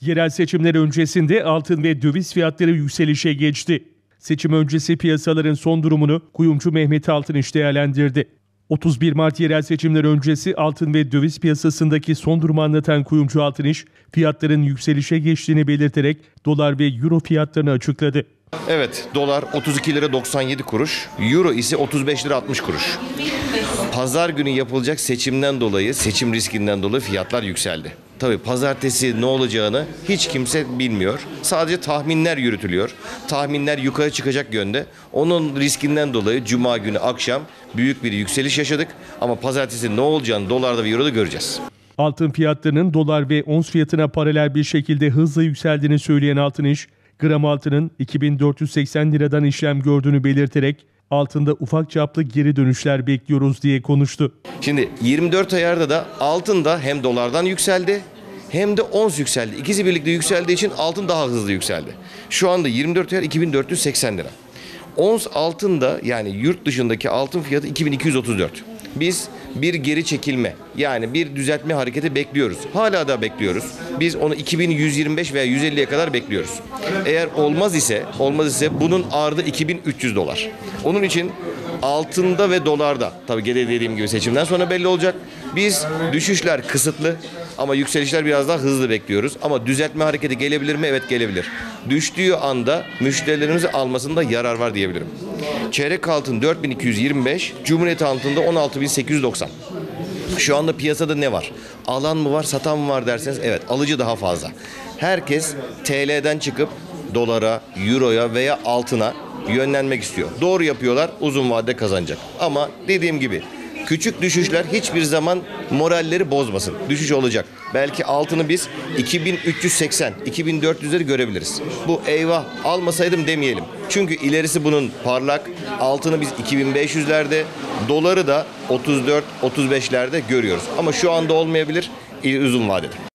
Yerel seçimler öncesinde altın ve döviz fiyatları yükselişe geçti. Seçim öncesi piyasaların son durumunu kuyumcu Mehmet Altınış değerlendirdi. 31 Mart yerel seçimler öncesi altın ve döviz piyasasındaki son durumu anlatan kuyumcu Altınış, fiyatların yükselişe geçtiğini belirterek dolar ve euro fiyatlarını açıkladı. Evet, dolar 32 lira 97 kuruş, euro ise 35 lira 60 kuruş. Pazar günü yapılacak seçimden dolayı, seçim riskinden dolayı fiyatlar yükseldi. Tabii pazartesi ne olacağını hiç kimse bilmiyor. Sadece tahminler yürütülüyor. Tahminler yukarı çıkacak yönde. Onun riskinden dolayı cuma günü akşam büyük bir yükseliş yaşadık. Ama pazartesi ne olacağını dolarda ve euroda göreceğiz. Altın fiyatlarının dolar ve ons fiyatına paralel bir şekilde hızla yükseldiğini söyleyen Altınış, gram altının 2480 liradan işlem gördüğünü belirterek altında ufak çaplı geri dönüşler bekliyoruz diye konuştu. Şimdi 24 ayarda da altın da hem dolardan yükseldi hem de ons yükseldi. İkisi birlikte yükseldiği için altın daha hızlı yükseldi. Şu anda 24 ayar 2480 lira. Ons altın da yani yurt dışındaki altın fiyatı 2234. Biz bir geri çekilme yani bir düzeltme hareketi bekliyoruz. Hala da bekliyoruz. Biz onu 2125 veya 150'ye kadar bekliyoruz. Eğer olmaz ise bunun ardı 2300 dolar. Onun için altında ve dolarda tabii dediğim gibi seçimden sonra belli olacak. Biz düşüşler kısıtlı ama yükselişler biraz daha hızlı bekliyoruz. Ama düzeltme hareketi gelebilir mi? Evet, gelebilir. Düştüğü anda müşterilerimizi almasında yarar var diyebilirim. Çeyrek altın 4225, Cumhuriyet altında 16890. Şu anda piyasada ne var? Alan mı var, satan mı var derseniz evet, alıcı daha fazla. Herkes TL'den çıkıp dolara, euroya veya altına yönlenmek istiyor. Doğru yapıyorlar, uzun vadede kazanacak. Ama dediğim gibi küçük düşüşler hiçbir zaman moralleri bozmasın. Düşüş olacak. Belki altını biz 2380, 2400'leri görebiliriz. Bu eyvah almasaydım demeyelim. Çünkü ilerisi bunun parlak. Altını biz 2500'lerde, doları da 34-35'lerde görüyoruz. Ama şu anda olmayabilir, uzun vadede.